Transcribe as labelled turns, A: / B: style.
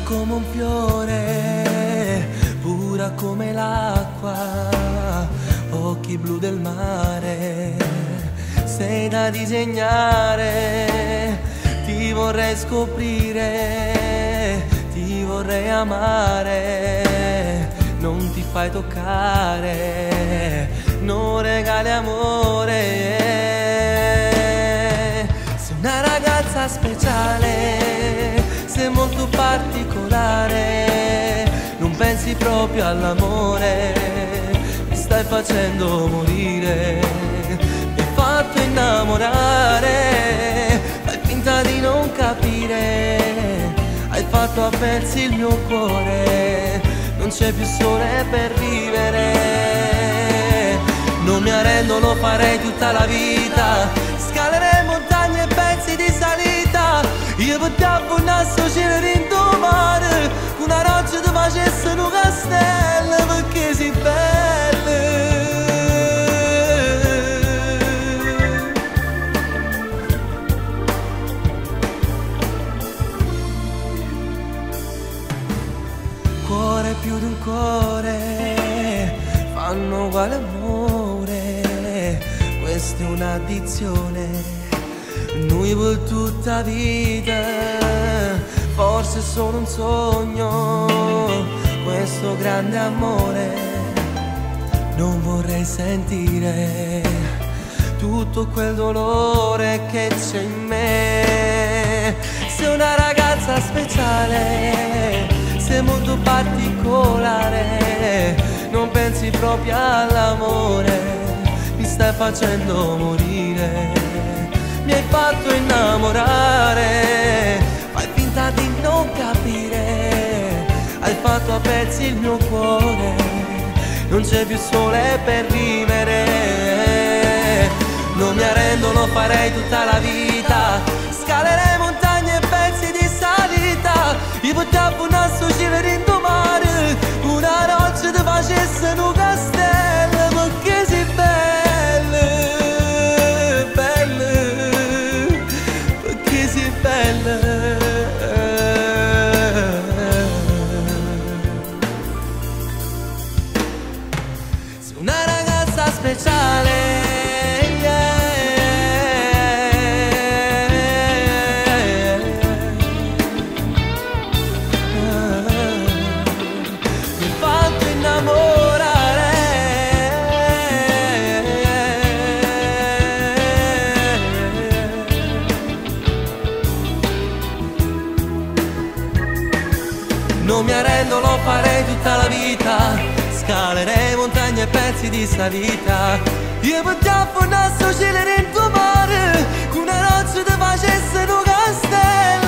A: come un fiore, pura come l'acqua, occhi blu del mare, sei da disegnare, ti vorrei scoprire, ti vorrei amare, non ti fai toccare, non regali amore. Sei una ragazza speciale, sei molto particolare, non pensi proprio all'amore, mi stai facendo morire, mi hai fatto innamorare, fai finta di non capire, hai fatto a pezzi il mio cuore, non c'è più sole per vivere, non mi arrendo, lo farei tutta la vita, scalerei montagne e pezzi di salita, io potevo nascere cielo in mare, una roccia ti facesse un castello, perché sei bella. Cuore più di un cuore, fanno uguale amore, questa è un'addizione, noi per tutta vita, forse è solo un sogno, questo grande amore, non vorrei sentire tutto quel dolore che c'è in me, sei una ragazza speciale, sei molto particolare, non pensi proprio all'amore, mi stai facendo morire, mi hai fatto innamorare, fai finta di non capire, hai fatto a pezzi il mio cuore, non c'è più sole per vivere, non mi arrendo, lo farei tutta la vita, scalerei montagne e pezzi di salita, io potevo nascere cielo in mare, una roccia ti facesse un castello, perché sei bella, bella, perché sei bella. Sei una ragazza speciale, non mi arrendo, lo farei tutta la vita, scalerei montagne e pezzi di salita, io potevo nascere cielo in mare, con una roccia ti facesse un castello.